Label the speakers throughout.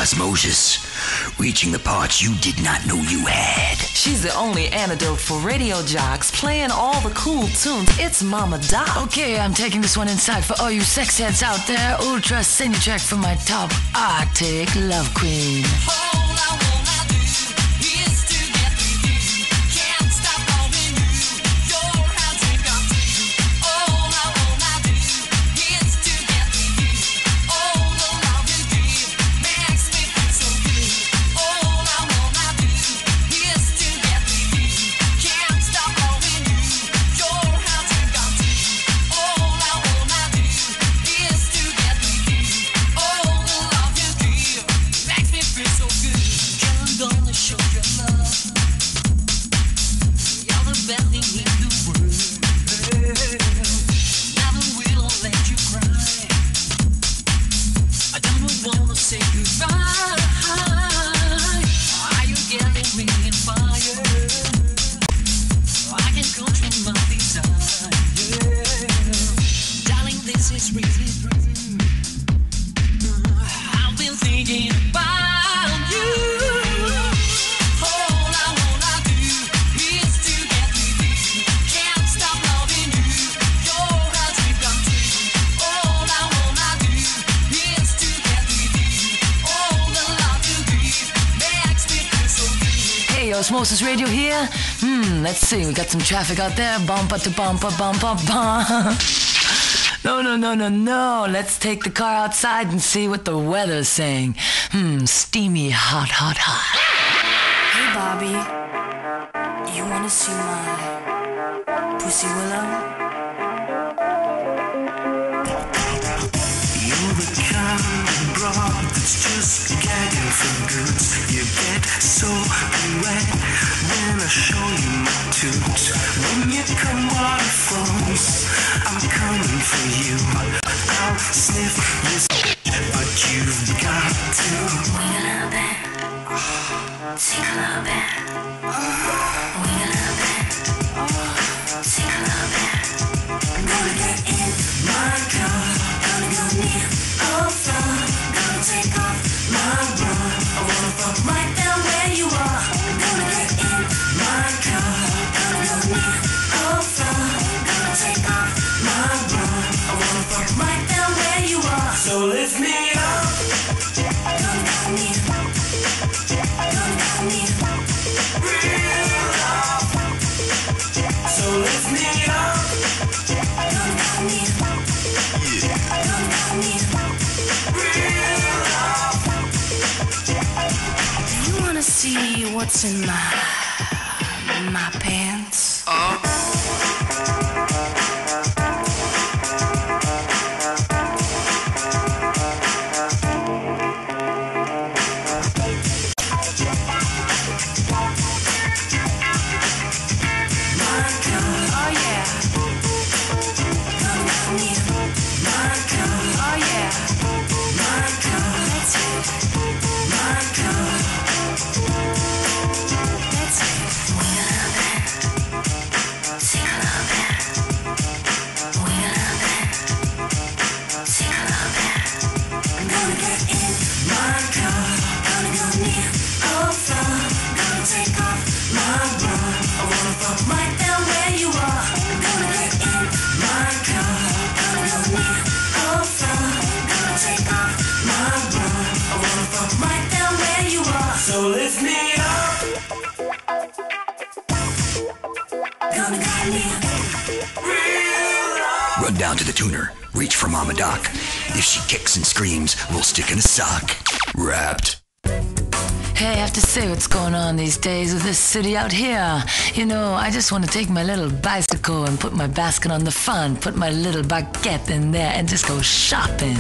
Speaker 1: Osmosis, reaching the parts you did not know you had.
Speaker 2: She's the only antidote for radio jocks, playing all the cool tunes. It's Mama Doc.
Speaker 3: Okay, I'm taking this one inside for all you sex heads out there. Ultra senior track from my top Arctic love queen. Osmosis Radio here. Let's see, we got some traffic out there. Bumper to bumper, bumper, bumper. No. Let's take the car outside and see what the weather's saying. Steamy, hot.
Speaker 4: Hey, Bobby. You wanna see my Pussywillow?
Speaker 5: You're the kind of broad that's just gagging for goods. You get so wet when I show you my toots. When you come waterfalls, I'm coming for you. I'll sniff your but you've got to.
Speaker 4: We a little bit. Take a little bit. We a little bit. Take a little bit. I'm gonna get in my car. Gonna go near a floor. Gonna take off my bra. I wanna fuck right down where you are. I'm gonna get in my car. Gonna go near a floor. Gonna take off my bra. I wanna fuck right down where you are.
Speaker 5: So lift me up.
Speaker 4: Gonna go near. Gonna go near.
Speaker 5: Real love. So lift me up.
Speaker 4: Gonna go near. Gonna go near.
Speaker 5: Real love.
Speaker 4: Do you wanna see what's in my pants?
Speaker 5: So lift me up.
Speaker 4: Gonna get near.
Speaker 1: Run down to the tuner, reach for Mama Doc. If she kicks and screams, we'll stick in a sock. Wrapped.
Speaker 3: Hey, I have to say what's going on these days with this city out here. You know, I just want to take my little bicycle and put my basket on the front, put my little baguette in there and just go shopping.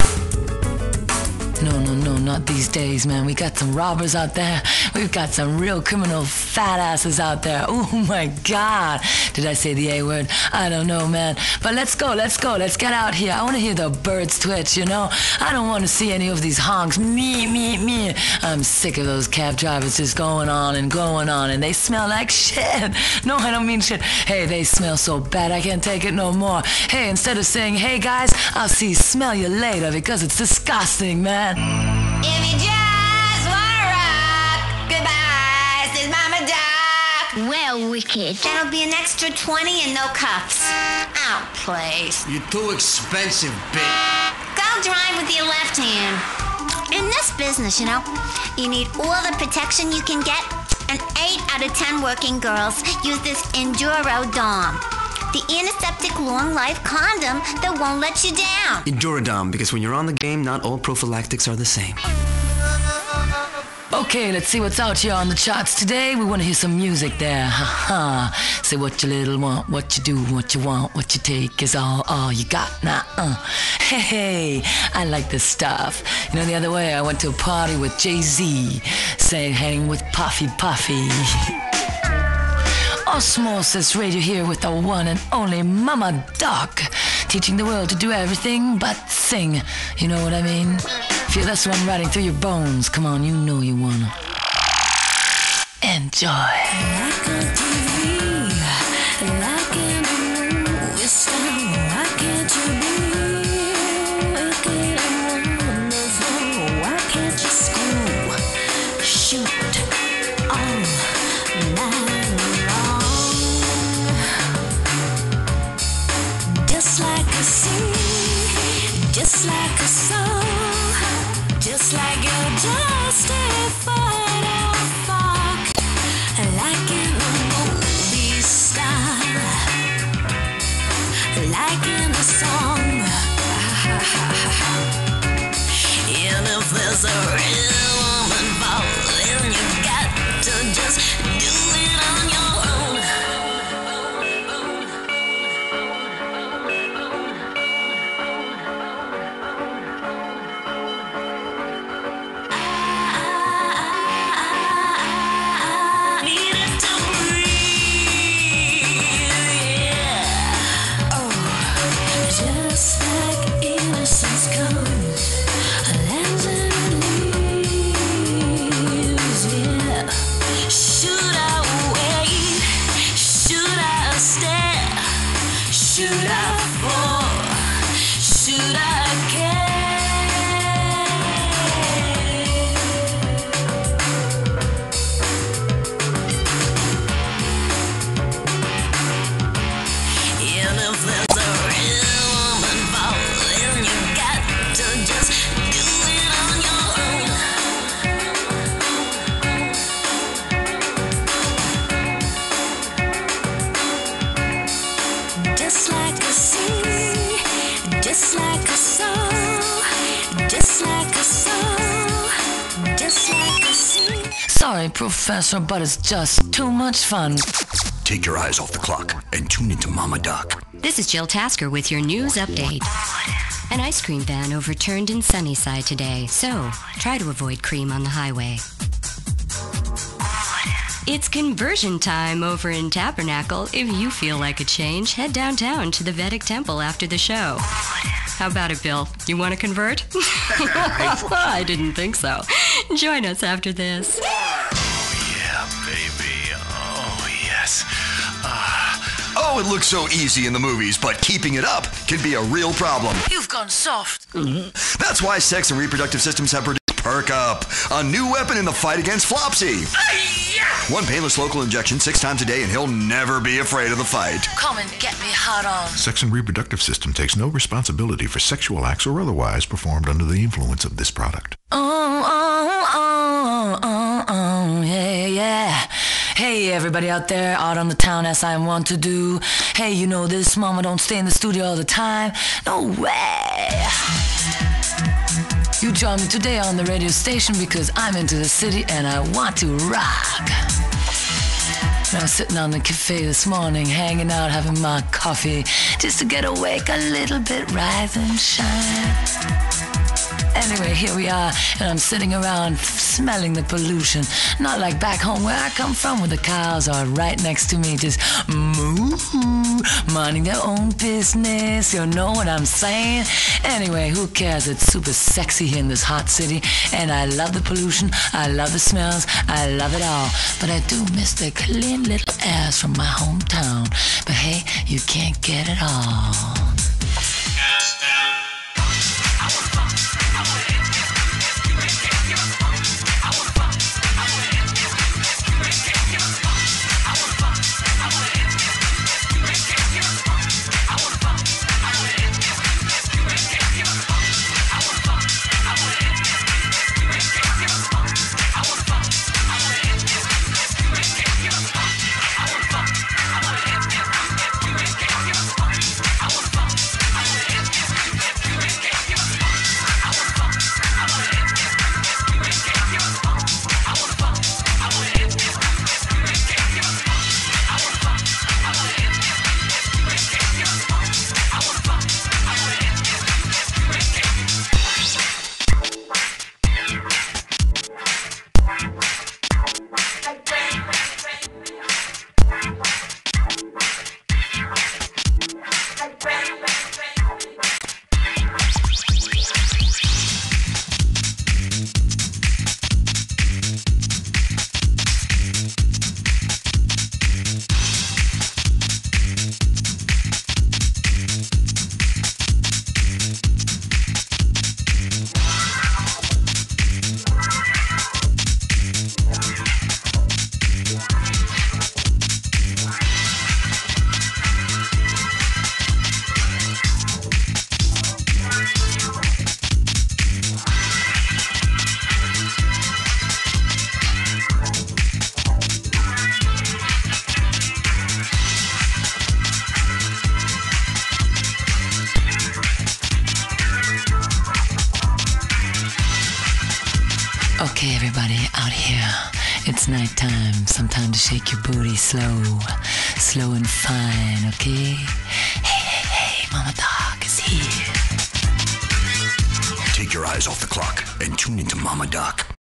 Speaker 3: No, not these days, man. We got some robbers out there. We've got some real criminal fat asses out there. Oh my God. Did I say the A word? I don't know, man. But let's go. Let's get out here. I want to hear the birds twitch, you know? I don't want to see any of these honks. Me. I'm sick of those cab drivers just going on, and they smell like shit. No, I don't mean shit. Hey, they smell so bad I can't take it no more. Hey, instead of saying, hey guys, I'll see, smell you later, because it's disgusting, man.
Speaker 6: If you just wicked. That'll be an extra 20 and no cuffs. Oh, please.
Speaker 7: You're too expensive, bitch.
Speaker 6: Go drive with your left hand. In this business, you need all the protection you can get, and 8 out of 10 working girls use this Enduro Dom. The antiseptic long-life condom that won't let you down.
Speaker 8: Endurodom, because when you're on the game, not all prophylactics are the same.
Speaker 3: Okay, let's see what's out here on the charts today. We want to hear some music there. Ha-ha. Say what you little want, what you do, what you want, what you take is all you got. Hey, I like this stuff. You know, the other way I went to a party with Jay-Z, saying hang with Puffy. Osmosis Radio here with the one and only Mama Doc, teaching the world to do everything but sing. You know what I mean? Feel this one riding through your bones. Come on, you know you wanna enjoy.
Speaker 4: Like a TV, like in a movie star, why can't you be wicked and wonderful? Why can't you school, shoot all night long? Just like a sea, just like a song. Just like you're justified, oh fuck, like in a movie star, like in a song. And if there's a real woman falling, you got to just do it on your own.
Speaker 3: Sorry, Professor, but it's just too much fun.
Speaker 1: Take your eyes off the clock and tune into Mama Doc.
Speaker 9: This is Jill Tasker with your news update. An ice cream van overturned in Sunnyside today, so try to avoid cream on the highway. It's conversion time over in Tabernacle. If you feel like a change, head downtown to the Vedic Temple after the show. How about it, Bill? You want to convert? I didn't think so. Join us after this.
Speaker 1: Oh, yeah, baby. Oh, yes. Oh, it looks so easy in the movies, but keeping it up can be a real problem.
Speaker 2: You've gone soft.
Speaker 1: That's why sex and reproductive systems have produced Perk Up, a new weapon in the fight against flopsy. One painless local injection 6 times a day, and he'll never be afraid of the fight.
Speaker 2: Come and get me hot on.
Speaker 10: Sex and reproductive system takes no responsibility for sexual acts or otherwise performed under the influence of this product.
Speaker 3: Yeah. Hey, everybody out there, out on the town as I want to do. Hey, you know this, mama don't stay in the studio all the time. No way. You join me today on the radio station because I'm into the city and I want to rock. I was sitting on the cafe this morning, hanging out, having my coffee, just to get awake a little bit, rise and shine. Anyway, here we are, and I'm sitting around smelling the pollution. Not like back home where I come from, where the cows are right next to me, just moo, minding their own business. You know what I'm saying? Anyway, who cares? It's super sexy here in this hot city, and I love the pollution, I love the smells, I love it all. But I do miss the clean little airs from my hometown. But hey, you can't get it all. Okay, everybody, out here. It's nighttime. Sometime to shake your booty slow. Slow and fine, okay? Hey, Mama Doc is here.
Speaker 1: Take your eyes off the clock and tune into Mama Doc.